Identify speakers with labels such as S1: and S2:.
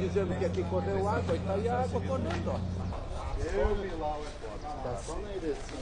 S1: dizendo que aqui correu água e tá aí a água correndo, ó.
S2: Eu vi lá o foda. Tá só na ereção.